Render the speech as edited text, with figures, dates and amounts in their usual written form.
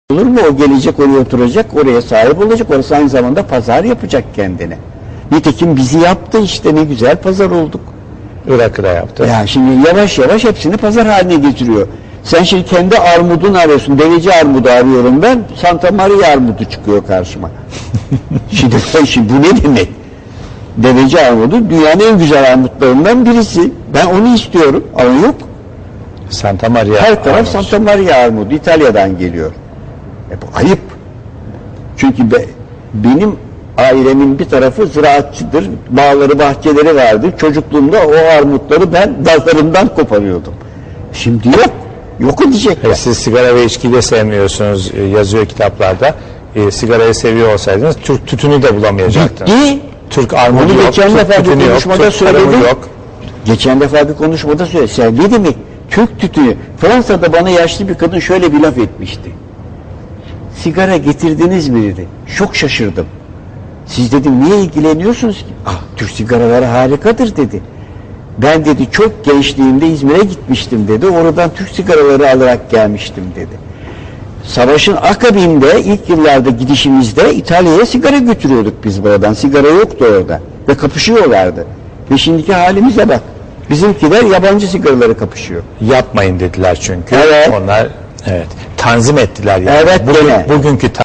Olur mu? O gelecek, oraya oturacak, oraya sahip olacak. Orası aynı zamanda pazar yapacak kendine. Nitekim bizi yaptı işte, ne güzel pazar olduk. Irak'ı da yaptı. Ya şimdi yavaş yavaş hepsini pazar haline getiriyor. Sen şimdi kendi armudunu arıyorsun. Deveci armudu arıyorum ben. Santa Maria armudu çıkıyor karşıma. Şimdi bu ne demek? Deveci armudu dünyanın en güzel armutlarından birisi. Ben onu istiyorum ama yok. Santa Maria Her taraf armut. Santa Maria armudu. İtalya'dan geliyor. Bu ayıp. Çünkü benim ailemin bir tarafı ziraatçıdır. Bağları, bahçeleri vardı. Çocukluğumda o armutları ben dallarından koparıyordum. Şimdi yok. Yok edecekler. Siz sigara ve içkiyi de sevmiyorsunuz, yazıyor kitaplarda. Sigarayı seviyor olsaydınız Türk tütünü de bulamayacaktınız. Bitti. Türk armudu Onu yok, geçen Türk defa bir tütünü yok, konuşmada Türk tarımı söyledim. yok. Geçen defa bir konuşmada söyledim. Sen ne demek? Türk tütünü. Fransa'da bana yaşlı bir kadın şöyle bir laf etmişti. Sigara getirdiniz mi dedi. Çok şaşırdım. Siz dedim niye ilgileniyorsunuz ki? Türk sigaraları harikadır dedi. Ben dedi çok gençliğimde İzmir'e gitmiştim dedi. Oradan Türk sigaraları alarak gelmiştim dedi. Savaşın akabinde ilk yıllarda gidişimizde İtalya'ya sigara götürüyorduk biz buradan. Sigara yoktu orada. Ve kapışıyorlardı. Ve şimdiki halimize bak. Bizimkiler yabancı sigaraları kapışıyor. Yapmayın dediler çünkü. Evet. Onlar tanzim ettiler yani. Evet, Bugünkü